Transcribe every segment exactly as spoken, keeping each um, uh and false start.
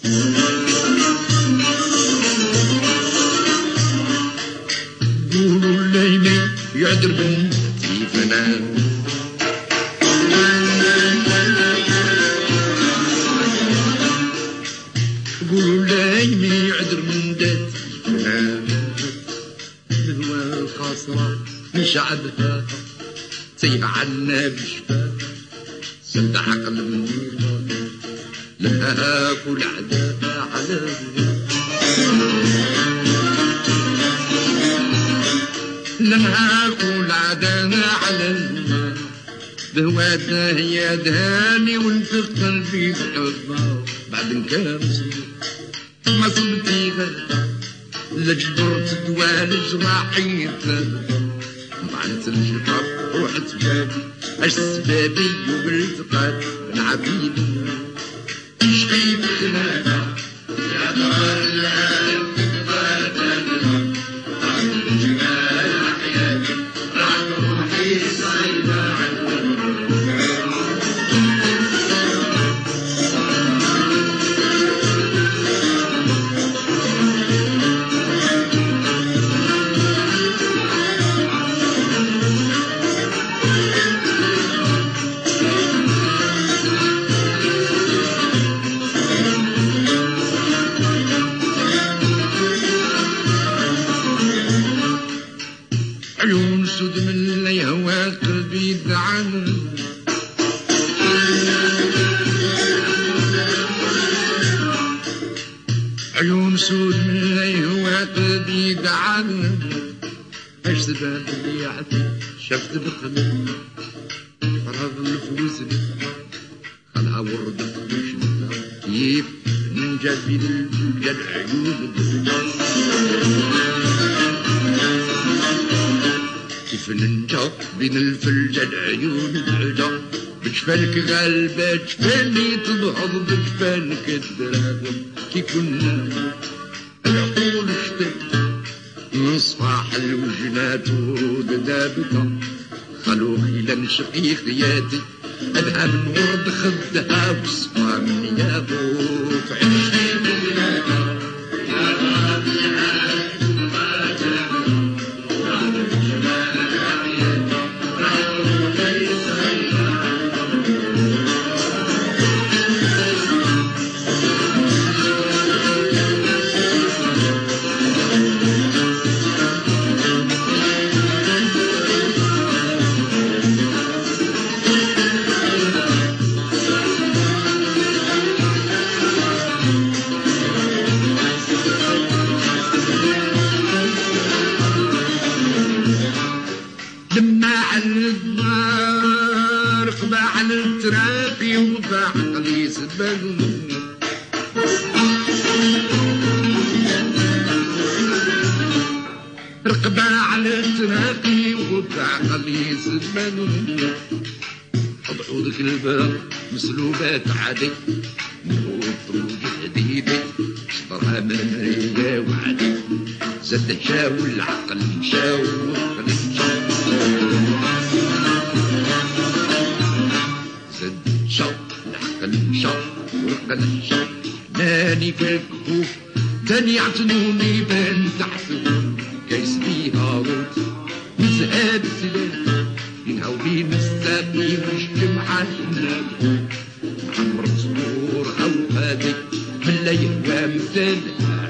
قولوا الليلي يعذر بنتي فنان قولوا الليلي يعذر من داتي فنان الهوى الخاصرة من شعبها سيب عنا بشفاها سد عقل من لها كل عداها على لها كل عداها على بهواتها هي دهاني وانفق قلبي بحبها بعد نكامس ما صبتي غدا لا جبرت دوال جراحي معنت الجبر روحت بالي اش سبابي وبالتقات العبيد شقيب خلانا يا دار العالم تبادلنا عن الجمال حياتي راح روحي صايدة عنك عيون سود من الهوى قلبي دعان عيون سود من الهوى قلبي دعان اش سبب اللي يعطي شفت بقلبي فرض الفلوس خلها ورد الخشب كيف ننجد بين الجد عيون كيف ننجا بين الفلجة العيون العجا بجفالك غالبة جفالي تضهض بجفالك الدراهم كي كنا العقول اشتت من صفاح الوجنات ودابتا خلو خيلا شقي خياتي أدها من ورد خدها وصفا من يابو فعشتي بلادها يا غاب العالم التراقي وبعقلي زبل رقبة على التراقي وبعقلي زبل حضعوذك الباب مسلوبات عادي نوط جديدي شطرها من ريا وعدي زد شاو العقل شاو وقل شاو شاو العقل شاو وقل شاو ناني في الكفوف تاني يعتنوني بين تحتهم كيس بيها روت وزهاد سلاح بينها وبين الساقي والجمعة النابي عمر صبور أو هادي من لا يهوى مثالها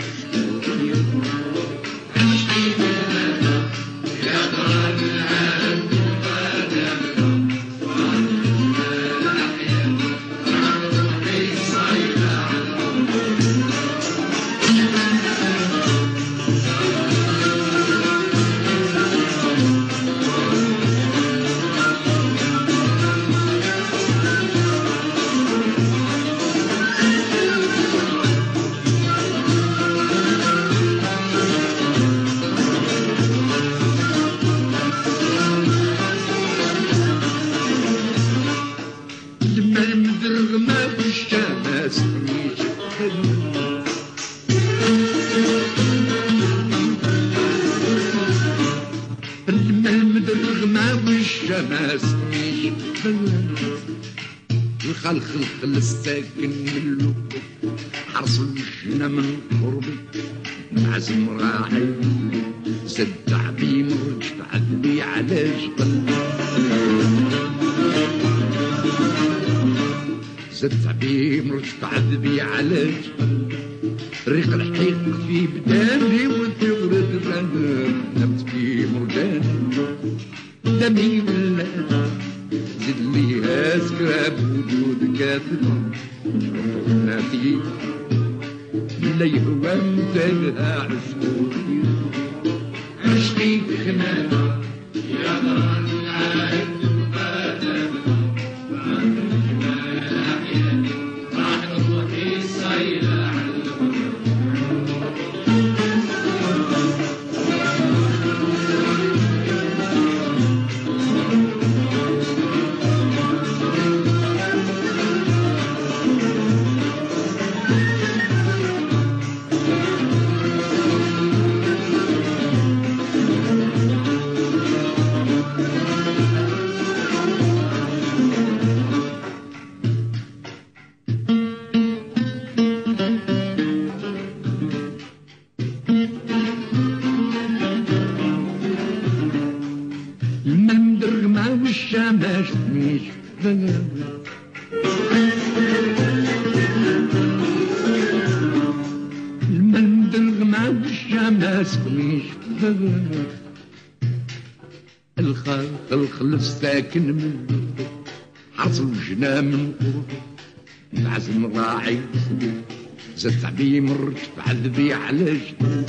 الخلق الخل الساكن من اللب حرص الجنة من قربي عزم راعي زد تعبي مرج تعذبي على جبل زد تعبي مرج تعذبي على جبل ريق الحيق في بداني وتورد غنى نمت في مرجان دمي ولاد زد لي اسكراب وجود كاتبه ناتي لا يهوى متلها عشقي عشقي خناقه يا دران العهد مقاتل راح روحي صايله على الشمس مش المندل مع الشمس مش الخلق الخلف ساكن من حرص الجنة من قرب العزم راعي زد تعبي مرج تعذبي على جنة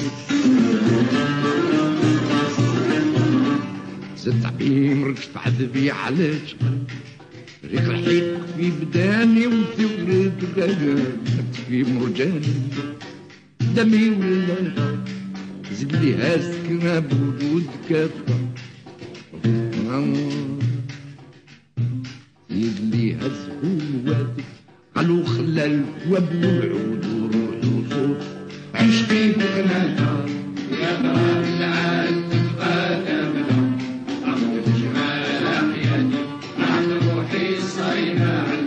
زد تعبي مرج تعذبي على جنة ريق الحيق في بداني وتورد غنى في مرجاني دمي ولا زد لي هاسكنا بوجود كافة زد لي هاسكو وادي قالوا خلى الكواب والعود وروح وصوت عشقي بغناها يا ترى العاد تبقى كاملة أخذ جمال حياتي راح روحي صايمة على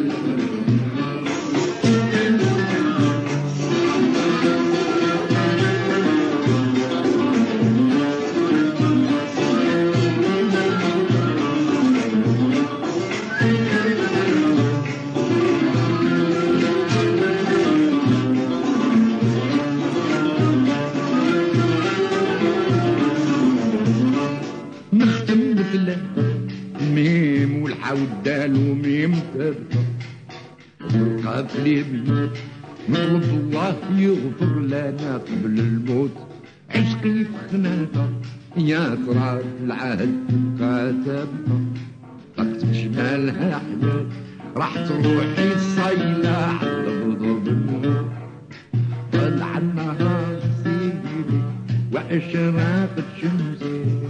الميم والحودال وميم تبقى قبل بي نطلب الله يغفر لنا قبل الموت عشقي في خناقة يا ترى العهد تبقى تبقى طاقة جمالها حياة راح تروحي صايلة على غضب الموت طلع النهار سيدي وأشراق الشمس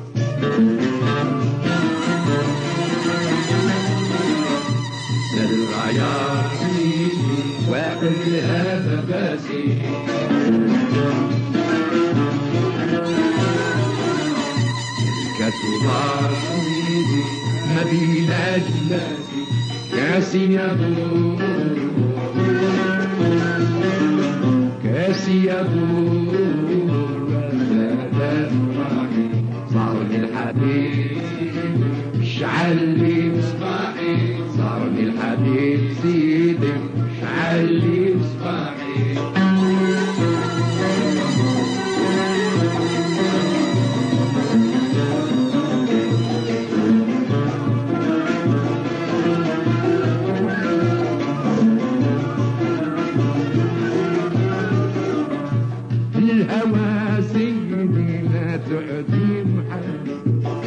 الرايات وكل هذا باسي كسوار سيدي ما بين أجلاسي كاسي يدور كاسي يدور ولا تفرحي صار الحبيب اشعل لي مصباحي صارني الحبيب سيدي اشعل لي مصباحي الهوى سيدي لا تعدي محل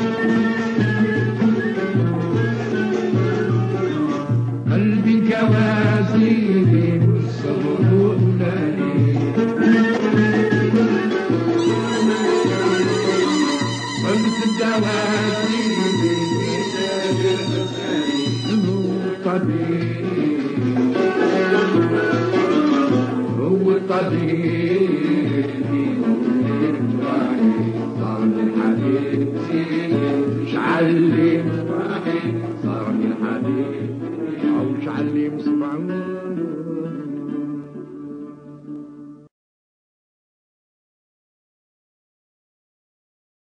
قلبي كواسيدي والصبر ولاني قلت الدواسيدي تاجر حساني هو طبيب هو طبيب صار الحبيب سيدي اشعل لي مصباحي